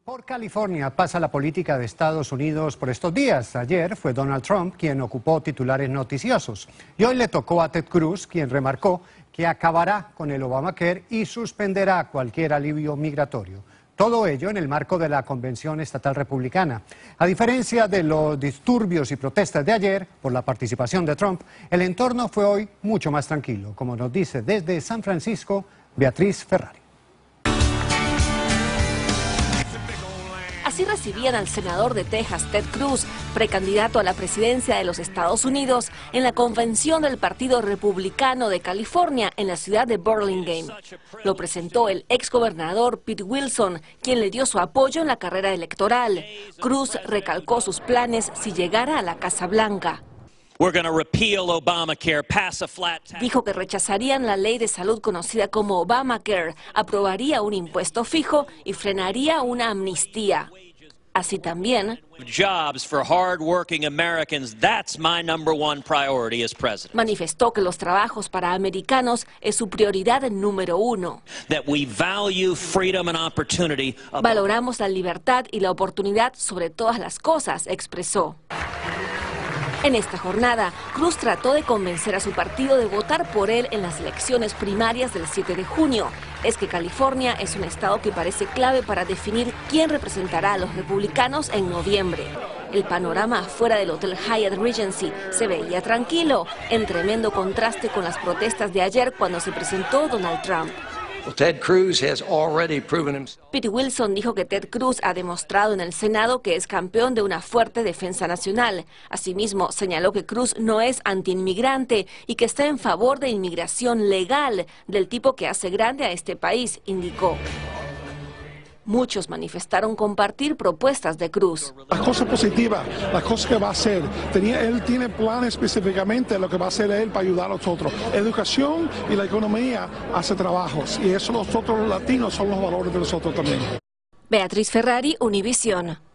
Por California pasa la política de Estados Unidos por estos días. Ayer fue Donald Trump quien ocupó titulares noticiosos. Y hoy le tocó a Ted Cruz, quien remarcó que acabará con el Obamacare y suspenderá cualquier alivio migratorio. Todo ello en el marco de la Convención Estatal Republicana. A diferencia de los disturbios y protestas de ayer por la participación de Trump, el entorno fue hoy mucho más tranquilo, como nos dice desde San Francisco Beatriz Ferrari. Así recibían al senador de Texas, Ted Cruz, precandidato a la presidencia de los Estados Unidos, en la convención del Partido Republicano de California en la ciudad de Burlingame. Lo presentó el exgobernador Pete Wilson, quien le dio su apoyo en la carrera electoral. Cruz recalcó sus planes si llegara a la Casa Blanca. Dijo que rechazarían la ley de salud conocida como Obamacare, aprobaría un impuesto fijo y frenaría una amnistía. Así también manifestó que los trabajos para americanos es su prioridad número uno. Valoramos la libertad y la oportunidad sobre todas las cosas, expresó. En esta jornada, Cruz trató de convencer a su partido de votar por él en las elecciones primarias del 7 de junio. Es que California es un estado que parece clave para definir quién representará a los republicanos en noviembre. El panorama afuera del Hotel Hyatt Regency se veía tranquilo, en tremendo contraste con las protestas de ayer cuando se presentó Donald Trump. Pete Wilson dijo que Ted Cruz ha demostrado en el Senado que es campeón de una fuerte defensa nacional. Asimismo, señaló que Cruz no es antiinmigrante y que está en favor de inmigración legal, del tipo que hace grande a este país, indicó. Muchos manifestaron compartir propuestas de Cruz. Las cosas positivas, las cosas que va a hacer. Él tiene planes específicamente de lo que va a hacer él para ayudar a nosotros. Educación y la economía hace trabajos y eso nosotros los latinos son los valores de nosotros también. Beatriz Ferrari, Univisión.